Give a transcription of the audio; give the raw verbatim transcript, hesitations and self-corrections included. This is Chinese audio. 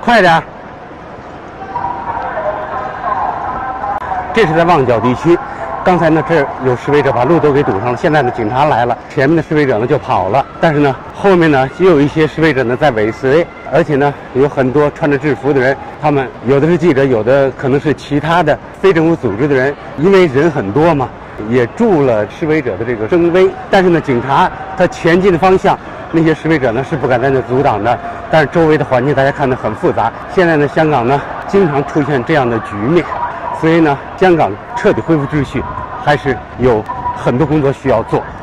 快点！这是在旺角地区，刚才呢这儿有示威者把路都给堵上了，现在呢警察来了，前面的示威者呢就跑了，但是呢后面呢也有一些示威者呢在尾随，而且呢有很多穿着制服的人，他们有的是记者，有的可能是其他的非政府组织的人，因为人很多嘛，也助了示威者的这个声威。但是呢警察他前进的方向，那些示威者呢是不敢在那阻挡的，但是周围的环境大家看得很复杂。现在呢香港呢经常出现这样的局面，所以呢香港彻底恢复秩序还是有很多工作需要做。